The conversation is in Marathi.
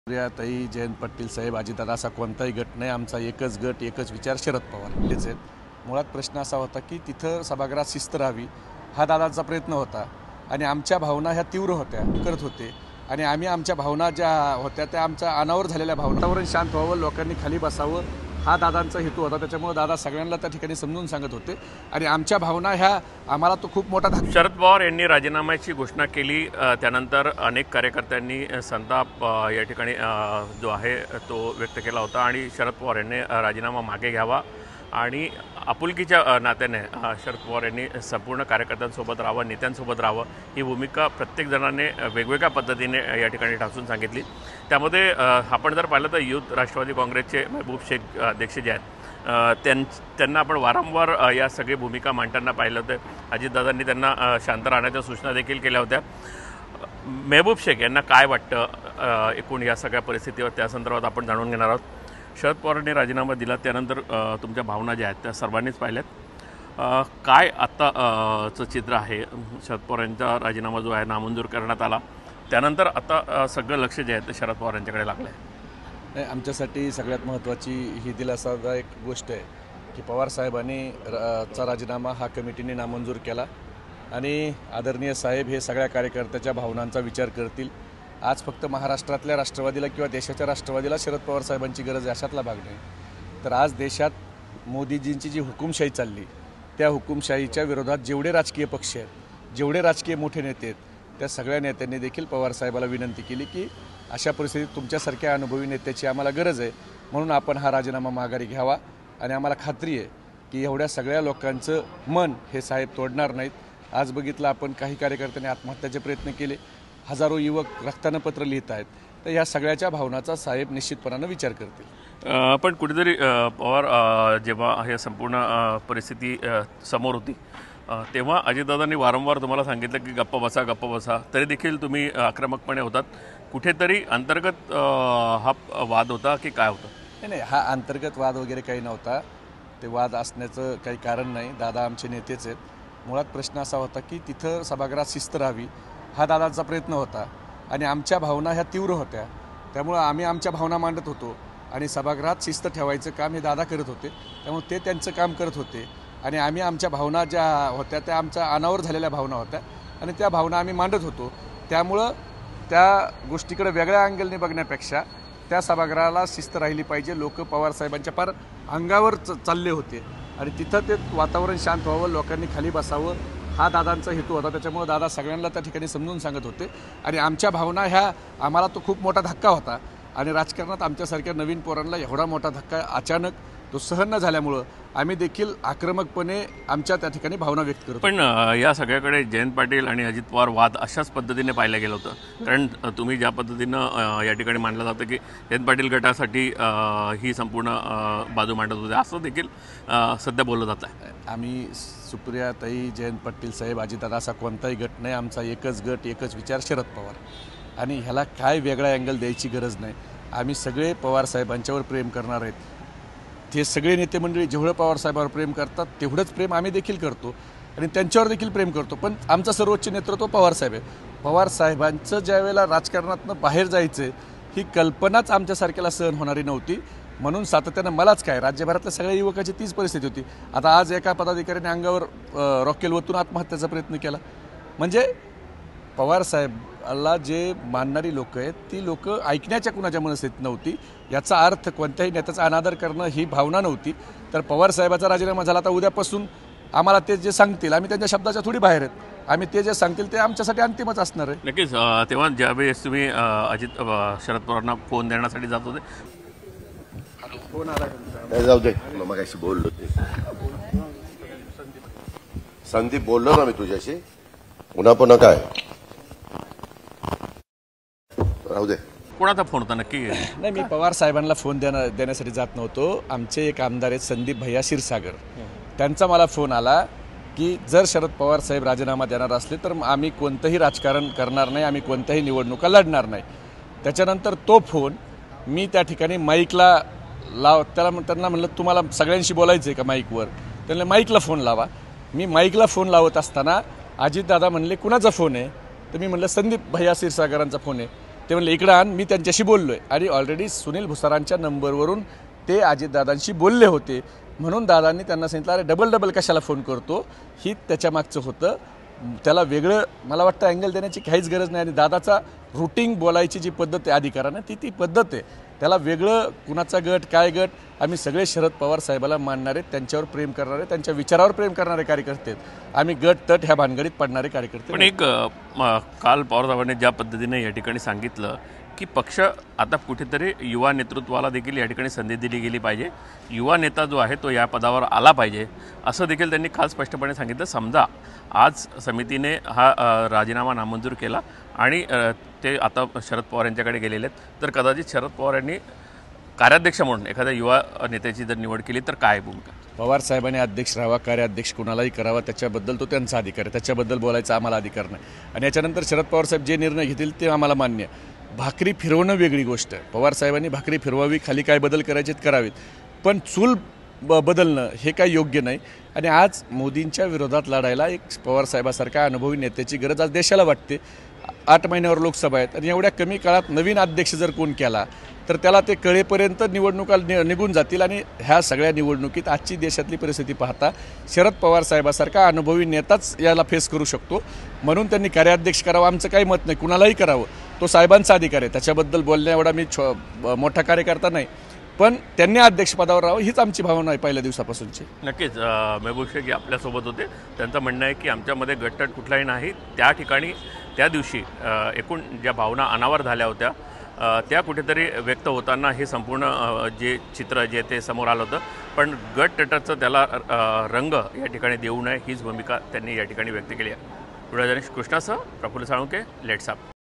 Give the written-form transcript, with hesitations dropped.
प्रियाताई, जयंत पाटील साहेब, अजितदादा असा कोणताही गट नाही. आमचा एकच गट, एकच विचार शरद पवार हेच आहेत. मुळात प्रश्न असा होता की तिथं सभागृहात शिस्त राहावी हा दादांचा प्रयत्न होता आणि आमच्या भावना ह्या तीव्र होत्या, करत होते आणि आम्ही आमच्या भावना ज्या होत्या त्या आमच्या अनावर झालेल्या भावना, वातावरण शांत व्हावं, लोकांनी खाली बसावं हा दादांचा हेतू होता. त्याच्यामुळे दादा सगळ्यांना त्या ठिकाणी समजून सांगत होते आणि आमच्या भावना ह्या आम्हाला तो खूप मोठा धक्का. शरद पवार यांनी राजीनाम्याची घोषणा केली, त्यानंतर अनेक कार्यकर्त्यांनी संताप या ठिकाणी जो आहे तो व्यक्त केला होता आणि शरद पवार यांनी राजीनामा मागे घ्यावा आणि आपुलकीच्या नात्याने शरद पवार यांनी संपूर्ण कार्यकर्त्यांसोबत राहावं, नेत्यांसोबत राहावं ही भूमिका प्रत्येक जणांनी वेगवेगळ्या पद्धतीने या ठिकाणी ठासून सांगितली. त्यामध्ये आपण जर पाहिलं तर युथ राष्ट्रवादी काँग्रेसचे महबूब शेख अध्यक्ष जे आहेत त्यांना आपण वारंवार या सगळी भूमिका मांडताना पाहिलं होतं. अजितदादांनी त्यांना शांत राहण्याच्या सूचना देखील केल्या होत्या. महबूब शेख यांना काय वाटतं एकूण या सगळ्या परिस्थितीवर, त्या संदर्भात आपण जाणून घेणार आहोत. शरद पवारांनी राजीनामा दिला त्यानंतर तुमच्या भावना ज्या आहेत त्या सर्वांनीच पाहिल्यात. काय आत्ताचं चित्र आहे? शरद पवारांचा राजीनामा जो आहे नामंजूर करण्यात आला त्यानंतर आता सगळं लक्ष जे आहे ते शरद पवार यांच्याकडे लागलं आहे. आमच्यासाठी सगळ्यात महत्त्वाची ही दिलासादायक गोष्ट आहे की पवार साहेबांनी चा राजीनामा हा कमिटीने नामंजूर केला आणि आदरणीय साहेब हे सगळ्या कार्यकर्त्याच्या भावनांचा विचार करतील. आज फक्त महाराष्ट्रातल्या राष्ट्रवादीला किंवा देशाच्या राष्ट्रवादीला शरद पवार साहेबांची गरज आहे अशातला भाग नाही. तर आज देशात मोदीजींची जी हुकुमशाही चालली त्या हुकुमशाहीच्या विरोधात जेवढे राजकीय पक्ष आहेत, जेवढे राजकीय मोठे नेते आहेत, त्या सगळ्या नेत्यांनी देखील पवार साहेबाला विनंती केली की अशा परिस्थितीत तुमच्यासारख्या अनुभवी नेत्याची आम्हाला गरज आहे, म्हणून आपण हा राजीनामा माघारी घ्यावा आणि आम्हाला खात्री आहे की एवढ्या सगळ्या लोकांचं मन हे साहेब तोडणार नाहीत. आज बघितलं आपण काही कार्यकर्त्यांनी आत्महत्याचे प्रयत्न केले, हजारो युवक रक्तानं पत्र लिहित आहेत. तर या सगळ्याच्या भावनाचा साहेब निश्चितपणानं विचार करतील. पण कुठेतरी पवार जेव्हा हे संपूर्ण परिस्थिती समोर होती तेव्हा अजितदादांनी वारंवार तुम्हाला सांगितलं की गप्प बसा, तरी देखील तुम्ही आक्रमकपणे होतात. कुठेतरी अंतर्गत हा वाद होता की काय होतं? नाही, हा अंतर्गत वाद वगैरे काही नव्हता. ते वाद असण्याचं काही कारण नाही. दादा आमचे नेतेच आहेत. मुळात प्रश्न असा होता की तिथं सभागृहात शिस्त राहावी हा दादांचा प्रयत्न होता आणि आमच्या भावना ह्या तीव्र होत्या. त्यामुळं आम्ही आमच्या भावना मांडत होतो आणि सभागृहात शिस्त ठेवायचं काम हे दादा करत होते. त्यामुळे ते त्यांचं काम करत होते आणि आम्ही आमच्या भावना ज्या होत्या त्या आमच्या अनावर झालेल्या भावना होत्या आणि त्या भावना आम्ही मांडत होतो. त्यामुळं त्या गोष्टीकडे वेगळ्या अँगलने बघण्यापेक्षा त्या सभागृहाला शिस्त राहिली पाहिजे. लोक पवारसाहेबांच्या फार अंगावर चालले होते आणि तिथं ते वातावरण शांत व्हावं, लोकांनी खाली बसावं हा दादांचा हेतू होता. त्याच्यामुळे दादा सगळ्यांना त्या ठिकाणी समजून सांगत होते आणि आमच्या भावना ह्या आम्हाला तो खूप मोठा धक्का होता आणि राजकारणात आमच्यासारख्या नवीन पोरांना एवढा मोठा धक्का अचानक तो सहन न झाल्यामुळं आम्ही देखील आक्रमकपणे आमच्या त्या ठिकाणी भावना व्यक्त करतो. पण या सगळ्याकडे जयंत पाटील आणि अजित पवार वाद अशाच पद्धतीने पाहिलं गेलं होतं. कारण तुम्ही ज्या पद्धतीनं या ठिकाणी मांडलं जातं की जयंत पाटील गटासाठी ही संपूर्ण बाजू मांडत होते असं देखील सध्या बोललं जात आहे. आम्ही सुप्रियाताई, जयंत पाटील साहेब, अजितदादा असा कोणताही गट नाही. आमचा एकच गट, एकच विचार शरद पवार आणि ह्याला काय वेगळा अँगल द्यायची गरज नाही. आम्ही सगळे पवार साहेबांच्यावर प्रेम करणार आहेत. ते सगळे नेते मंडळी जेवढं पवार साहेबांवर प्रेम करतात तेवढंच प्रेम आम्ही देखील करतो आणि त्यांच्यावर देखील प्रेम करतो. पण आमचं सर्वोच्च नेतृत्व पवार साहेब आहे. पवार साहेबांचं ज्या वेळेला राजकारणातनं बाहेर जायचं ही कल्पनाच आमच्यासारख्याला सहन होणारी नव्हती. म्हणून सातत्यानं मलाच काय राज्यभरातल्या सगळ्या युवकाची तीच परिस्थिती होती. आता आज एका पदाधिकाऱ्याने अंगावर रॉकेल ओतून आत्महत्याचा प्रयत्न केला. म्हणजे पवार साहेबाला जे मानणारी लोक आहेत ती लोक ऐकण्याच्या कुणाच्या मनस्थितीत नव्हती. याचा अर्थ कोणत्याही नेत्याचा अनादर करणं ही भावना नव्हती. तर पवार साहेबाचा राजीनामा झाला, आता उद्यापासून आम्हाला ते जे सांगतील आम्ही त्यांच्या शब्दाच्या थोडी बाहेर आहेत. आम्ही ते जे सांगतील ते आमच्यासाठी अंतिमच असणार आहे. नक्कीच. तेव्हा ज्यावेळेस तुम्ही शरद पवारांना फोन देण्यासाठी जात होते, फोन आला जाऊ दे, मग अशी बोललो ते संदीप बोललो ना मी तुझ्याशी, पुन्हा पुन्हा काय राहू दे. कोणाचा फोन होता नक्की? नाही, मी पवार साहेबांना फोन देण्यासाठी जात नव्हतो. आमचे एक आमदार आहेत संदीप भैया क्षीरसागर, त्यांचा मला फोन आला की जर शरद पवार साहेब राजीनामा देणार असले तर आम्ही कोणतंही राजकारण करणार नाही, आम्ही कोणत्याही निवडणुका लढणार नाही. त्याच्यानंतर तो फोन मी त्या ठिकाणी माईकला त्यांना म्हणलं तुम्हाला सगळ्यांशी बोलायचं आहे का माईकवर? त्यांना माईकला फोन लावा. मी माईकला फोन लावत असताना अजितदादा म्हणले कुणाचा फोन आहे? तर मी म्हणलं संदीप भैया क्षीरसागरांचा फोन आहे. ते म्हणले इकडं आण, मी त्यांच्याशी बोललो आहे आणि ऑलरेडी सुनील भुसारांच्या नंबरवरून ते अजितदादांशी बोलले होते, म्हणून दादांनी त्यांना सांगितलं अरे डबल कशाला फोन करतो, ही त्याच्यामागचं होतं. त्याला वेगळं मला वाटतं अँगल देण्याची काहीच गरज नाही आणि दादाचा रुटीन बोलायची जी पद्धत आहे अधिकारानं ती पद्धत आहे. त्याला वेगळं कुणाचा गट काय गट, आम्ही सगळे शरद पवार साहेबाला मानणारे, त्यांच्यावर प्रेम करणारे, त्यांच्या विचारावर प्रेम करणारे कार्यकर्ते आहेत. आम्ही गट तट ह्या भानगडीत पडणारे कार्यकर्ते. पण एक काल पवार साहेबांनी ज्या पद्धतीने या ठिकाणी सांगितलं की पक्ष आता कुठेतरी युवा नेतृत्वाला देखील या ठिकाणी संधी दिली गेली पाहिजे, युवा नेता जो आहे तो या पदावर आला पाहिजे, असं देखील त्यांनी काल स्पष्टपणे सांगितलं. समजा आज समितीने हा राजीनामा नामंजूर केला आणि ते आता शरद पवार यांच्याकडे गेलेले आहेत, तर कदाचित शरद पवार यांनी कार्याध्यक्ष म्हणून एखाद्या युवा नेत्याची जर निवड केली तर काय भूमिका? पवार साहेबांनी अध्यक्ष राहावा, कार्याध्यक्ष कुणालाही करावा, त्याच्याबद्दल तो त्यांचा अधिकार आहे, त्याच्याबद्दल बोलायचा आम्हाला अधिकार नाही. आणि याच्यानंतर शरद पवार साहेब जे निर्णय घेतील ते आम्हाला मान्य. भाकरी फिरवणं वेगळी गोष्ट आहे, पवार साहेबांनी भाकरी फिरवावी, खाली काय बदल करायचे करावेत, पण चूल बदलणं हे काय योग्य नाही. आणि आज मोदींच्या विरोधात लढायला एक पवार साहेबासारख्या अनुभवी नेत्याची गरज आज देशाला वाटते. 8 महिन्यावर लोकसभा आहेत आणि एवढ्या कमी काळात नवीन अध्यक्ष जर कोण केला तर त्याला ते कळेपर्यंत निवडणुका निघून जातील. आणि ह्या सगळ्या निवडणुकीत आजची देशातली परिस्थिती पाहता शरद पवार साहेबासारखा अनुभवी नेताच याला फेस करू शकतो, म्हणून त्यांनी कार्याध्यक्ष करावं. आमचं काही मत नाही, कुणालाही करावं, तो साहेबांचा अधिकार आहे, त्याच्याबद्दल बोलण्या एवढा मी मोठा कार्यकर्ता नाही, पण त्यांनी अध्यक्षपदावर राहावं हीच आमची भावना आहे पहिल्या दिवसापासूनची. नक्कीच मेहबूब शेख आपल्यासोबत होते. त्यांचं म्हणणं आहे की आमच्यामध्ये गटतट कुठलाही नाही. त्या ठिकाणी त्या दिवशी एकूण ज्या भावना अनावर झाल्या होत्या त्या कुठेतरी व्यक्त होताना हे संपूर्ण जे चित्र जे ते समोर आलं होतं, पण गटतटाचं त्याला रंग या ठिकाणी देऊ नये हीच भूमिका त्यांनी या ठिकाणी व्यक्त केली आहे. व्हिडिओ जर्नलिस्ट कृष्णासह प्रफुल्ल साळुंके, लेट्स अप.